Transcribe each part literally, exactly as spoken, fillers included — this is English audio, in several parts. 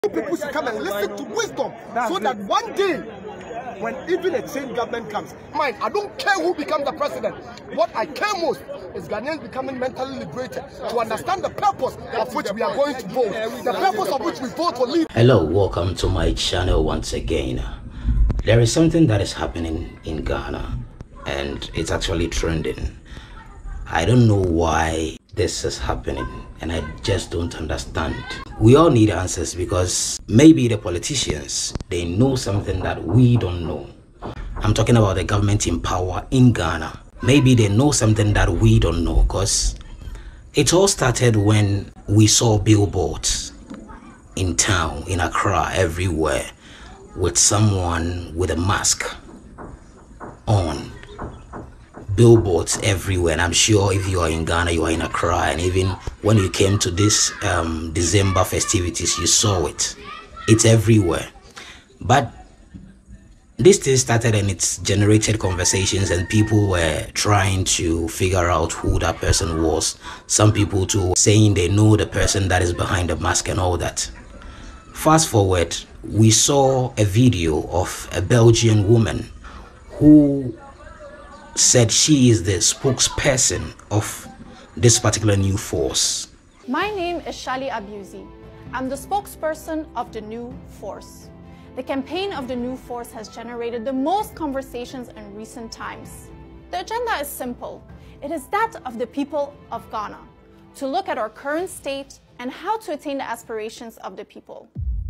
People should come and listen to wisdom so that one day, when even a changed government comes, mine, I don't care who becomes the president. What I care most is Ghanaians becoming mentally liberated to understand the purpose of which we are going to vote, the purpose of which we vote for leaders. Hello, welcome to my channel once again. There is something that is happening in Ghana and it's actually trending. I don't know why this is happening and I just don't understand. We all need answers because maybe the politicians, they know something that we don't know. I'm talking about the government in power in Ghana. Maybe they know something that we don't know, because it all started when we saw billboards in town, in Accra, everywhere, with someone with a mask on. Billboards everywhere, and I'm sure if you are in Ghana, you are in Accra, and even when you came to this um, December festivities, you saw it. It's everywhere. But this thing started and it's generated conversations, and people were trying to figure out who that person was. Some people too saying they know the person that is behind the mask and all that. Fast forward, we saw a video of a Belgian woman who said she is the spokesperson of this particular new force. My name is Shali Abuzi. I'm the spokesperson of the new force. The campaign of the new force has generated the most conversations in recent times. The agenda is simple. It is that of the people of Ghana, to look at our current state and how to attain the aspirations of the people.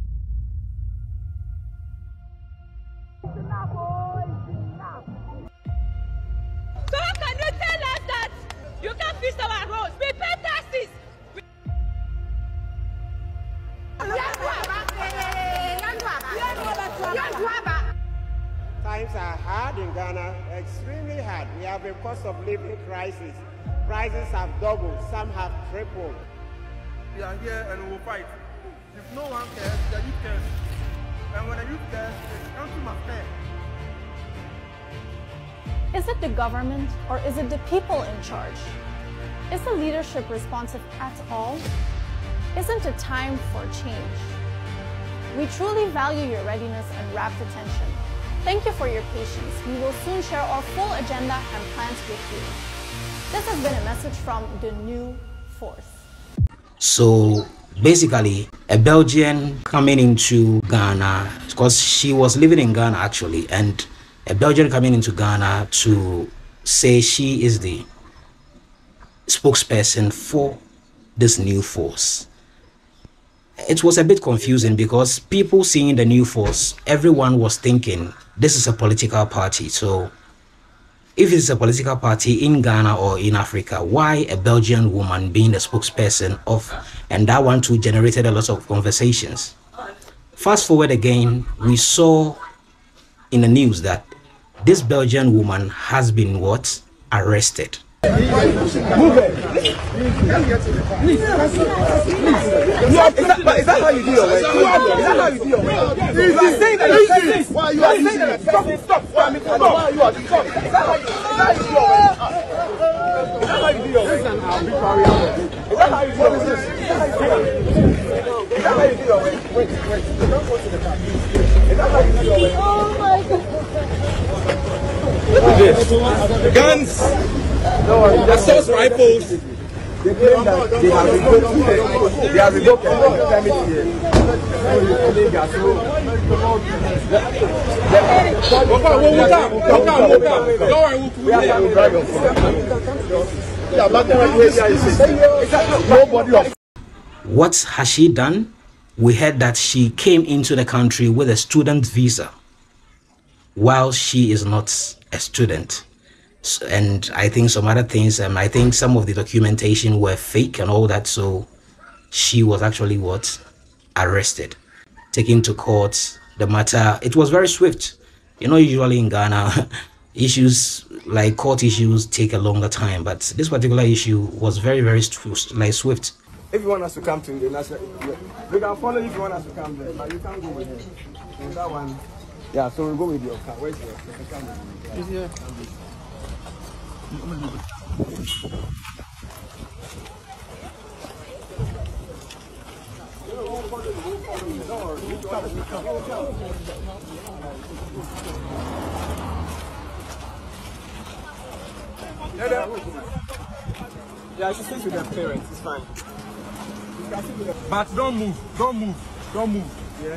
So how can you tell us that you can't fix our roads? We pay taxes. We... Times are hard in Ghana, extremely hard. We have a cost of living crisis. Prices have doubled, some have tripled. We are here and we will fight. If no one cares, the youth cares. And when the youth cares, the country must care. Is it the government or is it the people in charge? Is the leadership responsive at all? Isn't it time for change? We truly value your readiness and rapt attention. Thank you for your patience. We will soon share our full agenda and plans with you. This has been a message from the new force. So basically, a Belgian coming into Ghana, because she was living in Ghana actually, and a Belgian coming into Ghana to say she is the spokesperson for this new force. It was a bit confusing because people seeing the new force, everyone was thinking this is a political party. So if it's a political party in Ghana or in Africa, why a Belgian woman being the spokesperson of, and that one too generated a lot of conversations. Fast forward again, we saw in the news that this Belgian woman has been what? Arrested. Move it. Please. Is that how you do your work? Is that how you do your work? You are saying that you are saying why you are saying that stop stop why you are stop. Is that how you do your work? Is that how you do your work? Is that how you do your work? Is that how you do your work? Wait, wait. Don't go to the car. Is that how you do your work? Oh my God. Look at this. Guns. The assault rifles. They claim that they have revoked they have revoked the permit here. What has she done? We heard that she came into the country with a student visa while she is not a student. And I think some other things, and um, I think some of the documentation were fake and all that. So she was actually what? Arrested, taken to court. The matter, it was very swift. You know, usually in Ghana, issues like court issues take a longer time, but this particular issue was very, very like swift. If you want us to come to the national, we can follow you if you want us to come there, but you can't go with her. And that one, yeah, so we'll go with your car. Where's your car? It's here. Yeah, she stays with her parents. It's fine. But don't move. Don't move. Don't move. Yeah.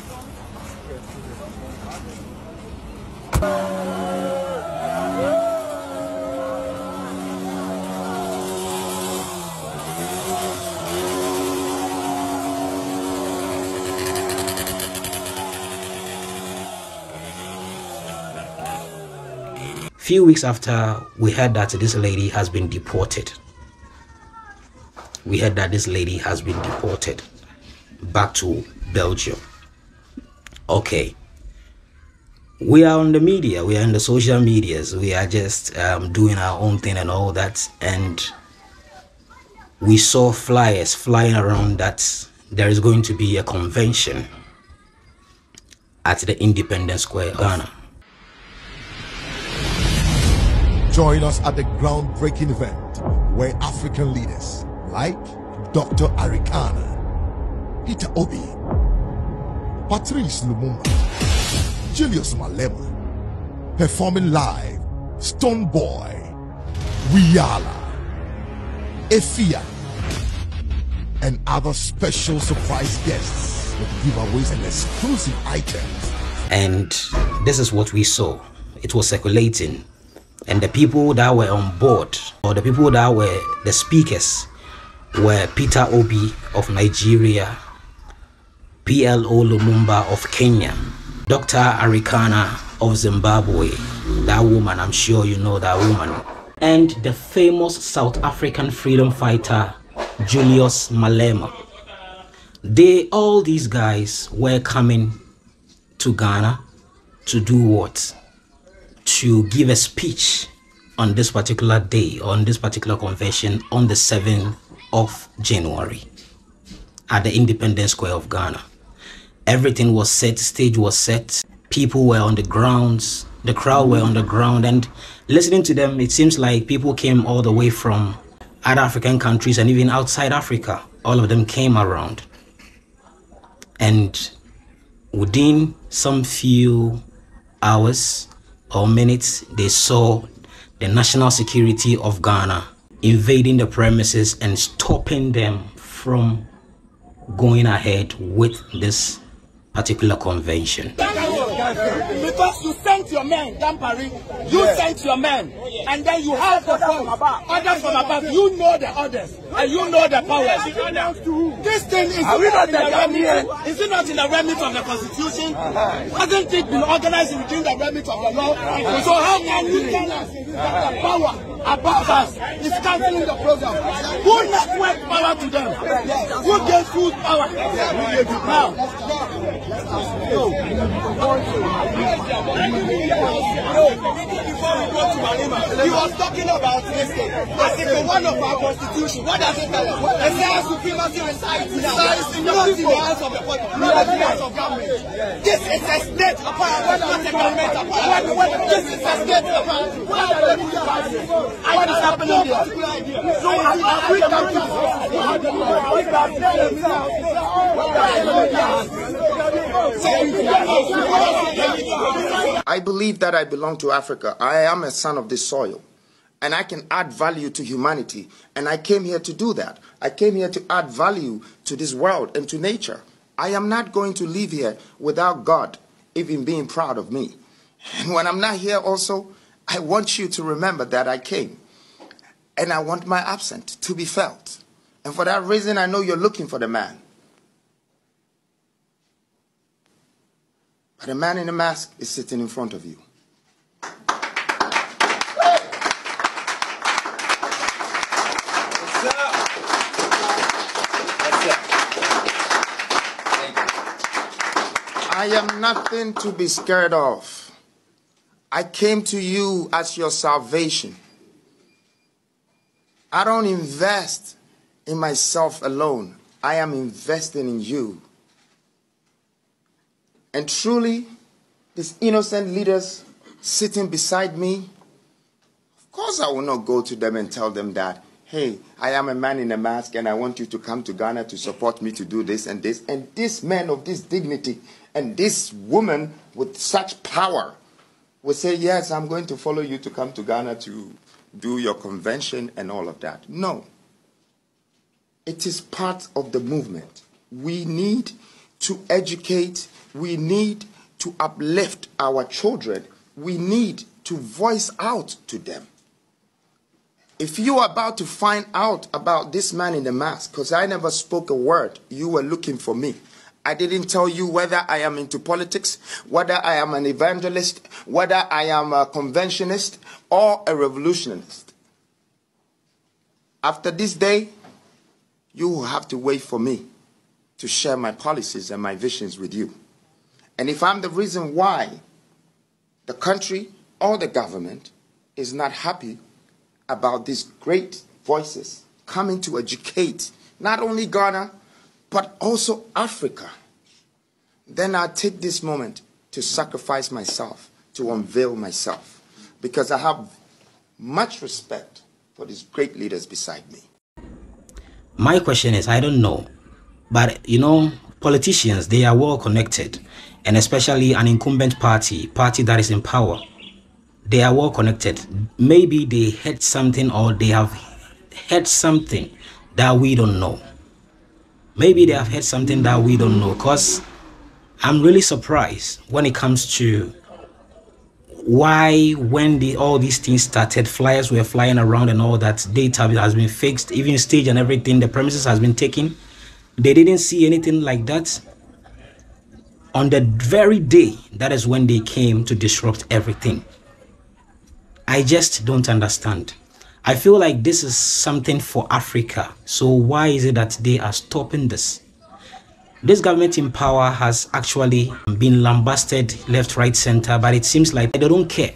Few weeks after we heard that this lady has been deported, we heard that this lady has been deported back to Belgium. Okay, we are on the media, we are in the social medias, we are just um, doing our own thing and all that, and we saw flyers flying around that there is going to be a convention at the Independence Square, Ghana. Join us at the groundbreaking event where African leaders like Doctor Arikana, Peter Obi, Patrice Lumumba, Julius Malema, performing live Stone Boy, Wiala, Efia, and other special surprise guests with giveaways and exclusive items. And this is what we saw. It was circulating. And the people that were on board, or the people that were the speakers, were Peter Obi of Nigeria, P L O Lumumba of Kenya, Doctor Arikana of Zimbabwe, that woman, I'm sure you know that woman, and the famous South African freedom fighter, Julius Malema. They, all these guys were coming to Ghana to do what? To give a speech on this particular day, on this particular convention, on the seventh of January at the Independence Square of Ghana. Everything was set, stage was set, people were on the grounds, the crowd were on the ground, and listening to them, it seems like people came all the way from other African countries and even outside Africa. All of them came around. And within some few hours or minutes, they saw the national security of Ghana invading the premises and stopping them from going ahead with this particular convention. Because you sent your men, Dampari, you yeah. sent your men, and then you have the phone, orders from above, you know the orders, and you know the powers. This thing is not in the remit, is it not in the remit of the Constitution? Hasn't it been organized within the remit of the law? So how can you tell us that the power above us is cancelling the program? Who networked power to them? Who gave food power? Now, no. He was talking about this thing. Article one of our constitution. What does it tell us? It says supremacy resides in the hands of the body, not the hands of government. This is a state apparent, not a government apparent. This is a state apparent. What is happening here? So are we I believe that I belong to Africa. I am a son of this soil, and I can add value to humanity, and I came here to do that. I came here to add value to this world and to nature. I am not going to live here without God even being proud of me. And when I'm not here also, I want you to remember that I came, and I want my absence to be felt. And for that reason, I know you're looking for the man. But the man in the mask is sitting in front of you. I am nothing to be scared of. I came to you as your salvation. I don't invest in myself alone. I am investing in you. And truly, these innocent leaders sitting beside me, of course I will not go to them and tell them that, hey, I am a man in a mask and I want you to come to Ghana to support me to do this and this. And this man of this dignity and this woman with such power will say, yes, I'm going to follow you to come to Ghana to do your convention and all of that. No. It is part of the movement. We need to educate. We need to uplift our children. We need to voice out to them. If you are about to find out about this man in the mask, because I never spoke a word, you were looking for me. I didn't tell you whether I am into politics, whether I am an evangelist, whether I am a conventionist or a revolutionist. After this day, you will have to wait for me to share my policies and my visions with you. And if I'm the reason why the country or the government is not happy about these great voices coming to educate not only Ghana, but also Africa, then I'll take this moment to sacrifice myself, to unveil myself, because I have much respect for these great leaders beside me. My question is, I don't know, but you know, politicians, they are well connected, and especially an incumbent party, party that is in power, they are well connected. Maybe they heard something or they have heard something that we don't know. Maybe they have heard something that we don't know, because I'm really surprised when it comes to why, when the, all these things started, flyers were flying around and all that, data has been fixed, even stage and everything, the premises has been taken. They didn't see anything like that. On the very day, that is when they came to disrupt everything. I just don't understand. I feel like this is something for Africa. So why is it that they are stopping this? This government in power has actually been lambasted left, right, center, but it seems like they don't care.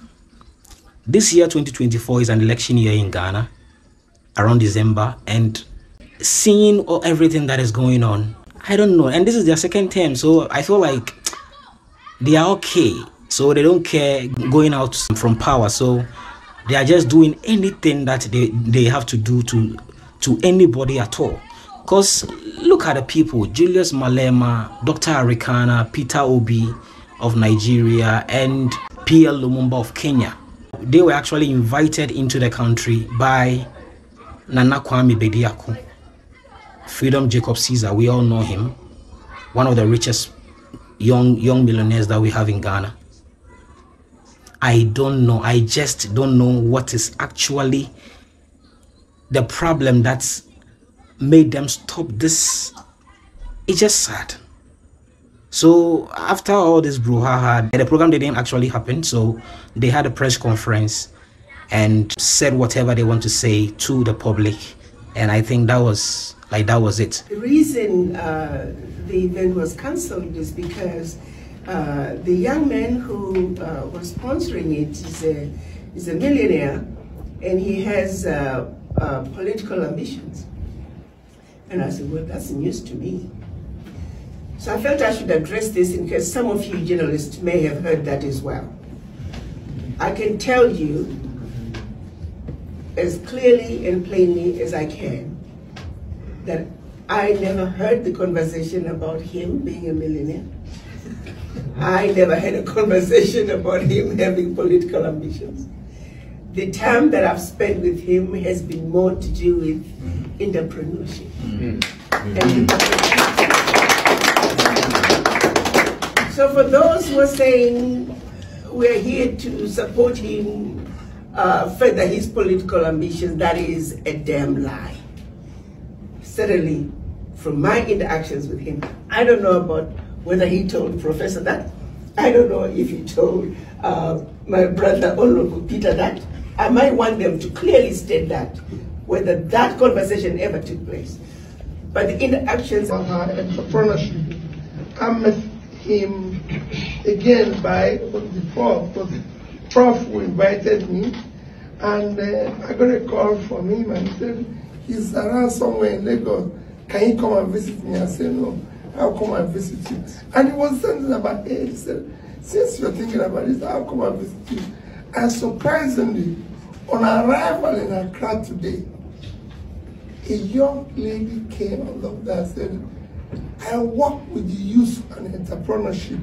This year, twenty twenty-four, is an election year in Ghana, around December, and seeing all, everything that is going on, I don't know. And this is their second term, so I feel like they are okay. So they don't care going out from power. So they are just doing anything that they, they have to do to, to anybody at all. Because look at the people, Julius Malema, Doctor Arikana, Peter Obi of Nigeria, and P L Lumumba of Kenya. They were actually invited into the country by Nana KWAME BEDIAKO, Freedom Jacob Caesar, we all know him, one of the richest young, young millionaires that we have in Ghana. I don't know, I just don't know what is actually the problem that's made them stop this. It's just sad. So after all this brouhaha, the program didn't actually happen, so they had a press conference and said whatever they want to say to the public, and I think that was like that was it. The reason uh, the event was cancelled is because uh, the young man who uh, was sponsoring it is a is a millionaire, and he has uh, uh, political ambitions. And I said, well, that's news to me. So I felt I should address this in case some of you journalists may have heard that as well. I can tell you as clearly and plainly as I can that I never heard the conversation about him being a millionaire. I never had a conversation about him having political ambitions. The time that I've spent with him has been more to do with entrepreneurship. Mm-hmm. So for those who are saying we're here to support him, uh, further his political ambitions, that is a damn lie. Certainly, from my interactions with him, I don't know about whether he told Professor that. I don't know if he told uh, my brother Honorable Peter that. I might want them to clearly state that, whether that conversation ever took place. But the interactions of our entrepreneurship, I met him again by the prof, the prof who invited me, and uh, I got a call from him and he said, he's around somewhere in Lagos, can you come and visit me? I said, no, I'll come and visit you. And he was something about it. He said, since you're thinking about this, I'll come and visit you. And surprisingly, on arrival in Accra today, a young lady came along there and said, I work with the youth and entrepreneurship,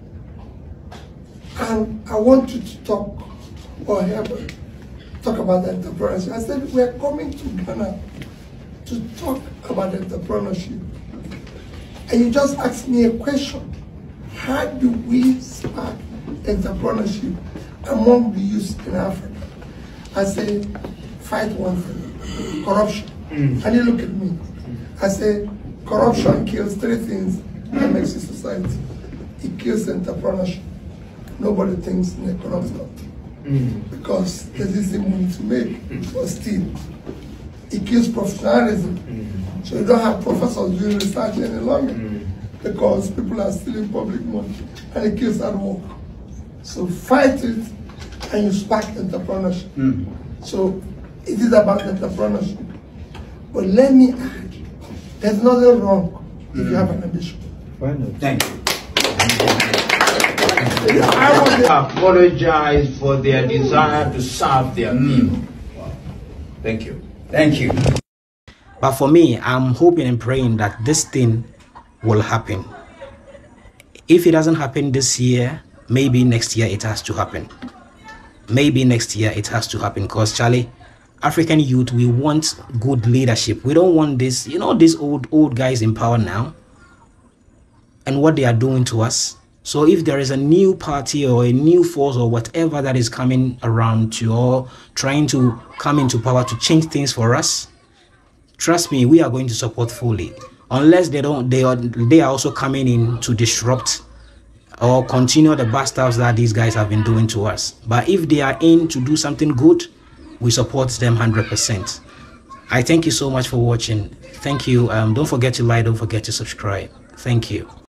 and I want you to talk or have a, talk about entrepreneurship. I said, we are coming to Ghana to talk about entrepreneurship. And you just asked me a question. How do we spark entrepreneurship among the youth in Africa? I say, fight one thing, corruption. Mm. And you look at me. I say, corruption kills three things that makes a society. It kills entrepreneurship. Nobody thinks in economics mm. because there's easy money to make or steal. It kills professionalism. Mm. So you don't have professors doing research any longer mm. because people are stealing public money, and it kills hard work. So fight it, and you spark entrepreneurship. Mm. So it is about entrepreneurship. But let me add, there's nothing wrong if mm. you have an ambition. Why not? Thank you. I want to apologize for their desire to serve their people. Wow. Thank you. Thank you. But for me, I'm hoping and praying that this thing will happen. If it doesn't happen this year, maybe next year it has to happen. Maybe next year it has to happen, because Charlie, African youth, we want good leadership. We don't want this, you know, these old old guys in power now and what they are doing to us. So if there is a new party or a new force or whatever that is coming around to or trying to come into power to change things for us, trust me, we are going to support fully. Unless they don't, they are they are also coming in to disrupt or continue the bastards that these guys have been doing to us. But if they are in to do something good, we support them one hundred percent. I thank you so much for watching. Thank you. Um, don't forget to like, don't forget to subscribe. Thank you.